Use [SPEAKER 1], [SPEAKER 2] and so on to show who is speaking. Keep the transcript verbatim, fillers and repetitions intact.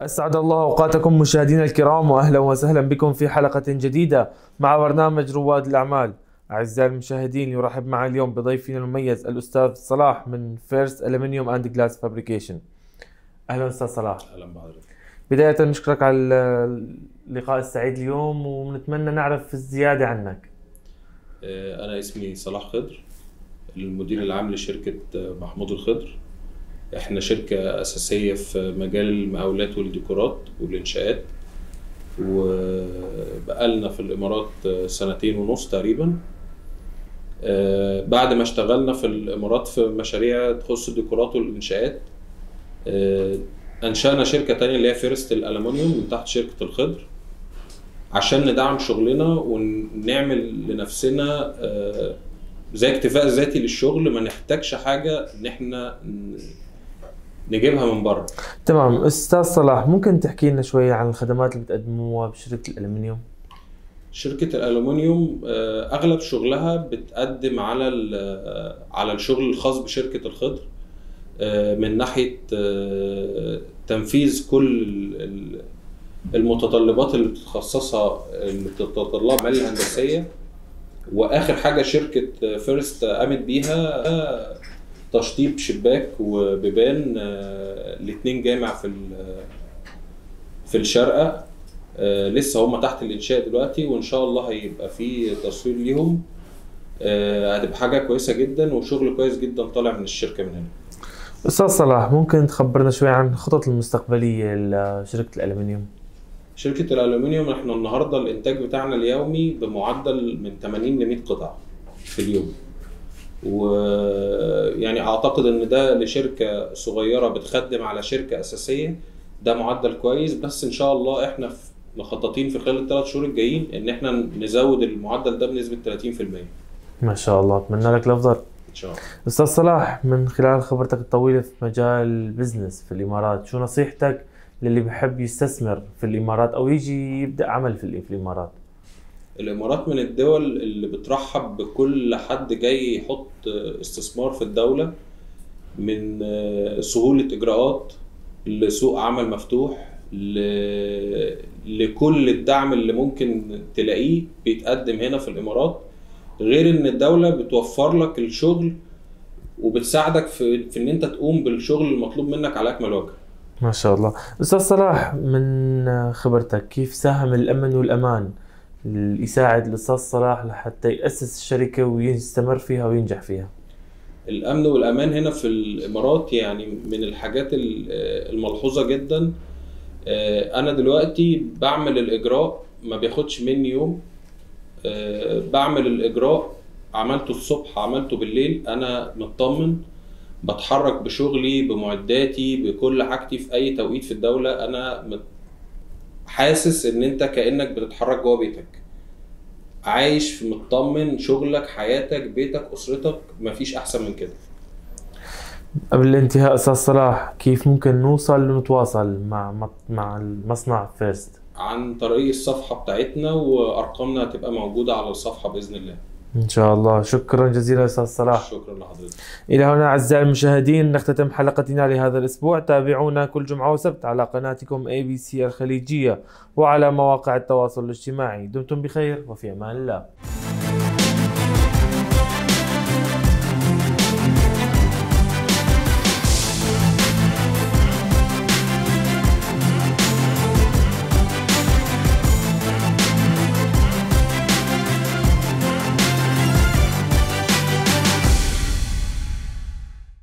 [SPEAKER 1] أسعد الله أوقاتكم مشاهدينا الكرام، وأهلا وسهلا بكم في حلقة جديدة مع برنامج رواد الأعمال. أعزائي المشاهدين، يرحب معي اليوم بضيفنا المميز الأستاذ صلاح من فيرست ألومنيوم أند جلاس فابريكيشن. أهلا أستاذ صلاح.
[SPEAKER 2] أهلا بحضرتك.
[SPEAKER 1] بداية نشكرك على اللقاء السعيد اليوم، ونتمنى نعرف الزيادة عنك.
[SPEAKER 2] أنا اسمي صلاح خضر، المدير العام لشركة محمود الخضر. احنا شركة أساسية في مجال المقاولات والديكورات والإنشاءات، وبقالنا في الإمارات سنتين ونص تقريبا. بعد ما اشتغلنا في الإمارات في مشاريع تخص الديكورات والإنشاءات، أنشأنا شركة تانية اللي هي فيرست الألمنيوم من تحت شركة الخضر، عشان ندعم شغلنا ونعمل لنفسنا زي اكتفاء ذاتي للشغل، ما نحتاجش حاجة ان احنا نجيبها من بره.
[SPEAKER 1] تمام. استاذ صلاح، ممكن تحكي لنا شوية عن الخدمات اللي بتقدموها بشركة الألمنيوم؟
[SPEAKER 2] شركة الألمنيوم اغلب شغلها بتقدم على على الشغل الخاص بشركة الخضر، من ناحية تنفيذ كل المتطلبات اللي بتخصصها اللي بتتطلبها العملية الهندسية. واخر حاجه شركه فيرست قامت بيها تشطيب شباك وبيبان الاثنين جامع في في الشارقه. لسه هم تحت الانشاء دلوقتي، وان شاء الله هيبقى في تصوير ليهم. هتبقى حاجه كويسه جدا وشغل كويس جدا طالع من الشركه من هنا.
[SPEAKER 1] استاذ صلاح، ممكن تخبرنا شوي عن الخطط المستقبلية لشركه الألمنيوم؟
[SPEAKER 2] شركة الألومنيوم احنا النهاردة الانتاج بتاعنا اليومي بمعدل من ثمانين ل مئة قطعة في اليوم، ويعني اعتقد ان ده لشركة صغيرة بتخدم على شركة اساسية ده معدل كويس. بس ان شاء الله احنا مخططين في خلال الثلاث شهور الجايين ان احنا نزود المعدل ده بنسبة ثلاثين بالمئة.
[SPEAKER 1] ما شاء الله، اتمنى لك الافضل
[SPEAKER 2] ان شاء الله.
[SPEAKER 1] استاذ صلاح، من خلال خبرتك الطويلة في مجال البزنس في الامارات، شو نصيحتك للي بحب يستثمر في الامارات او يجي يبدا عمل في الامارات؟
[SPEAKER 2] الامارات من الدول اللي بترحب بكل حد جاي يحط استثمار في الدولة، من سهولة اجراءات لسوق عمل مفتوح، لكل الدعم اللي ممكن تلاقيه بيتقدم هنا في الامارات. غير ان الدولة بتوفر لك الشغل وبتساعدك في, في ان انت تقوم بالشغل المطلوب منك على اكمل وجه.
[SPEAKER 1] ما شاء الله. استاذ صلاح، من خبرتك كيف ساهم الامن والامان اللي يساعد الاستاذ صلاح لحتى ياسس الشركه ويستمر فيها وينجح فيها؟
[SPEAKER 2] الامن والامان هنا في الامارات يعني من الحاجات الملحوظه جدا. انا دلوقتي بعمل الاجراء ما بياخدش مني يوم، بعمل الاجراء عملته الصبح عملته بالليل، انا مطمن بتحرك بشغلي بمعداتي بكل حاجتي في اي توقيت في الدولة. انا حاسس ان انت كأنك بتتحرك جوه بيتك، عايش في مطمن، شغلك حياتك بيتك اسرتك، مفيش احسن من كده.
[SPEAKER 1] قبل الانتهاء استاذ صلاح، كيف ممكن نوصل ونتواصل مع مع المصنع فيرست؟
[SPEAKER 2] عن طريق الصفحة بتاعتنا، وارقامنا هتبقى موجودة على الصفحة باذن الله.
[SPEAKER 1] ان شاء الله. شكرا جزيلا استاذ صلاح.
[SPEAKER 2] شكرا لحضرتك.
[SPEAKER 1] الى هنا اعزائي المشاهدين نختتم حلقتنا لهذا الاسبوع. تابعونا كل جمعة وسبت على قناتكم اي بي سي الخليجية وعلى مواقع التواصل الاجتماعي. دمتم بخير وفي امان الله.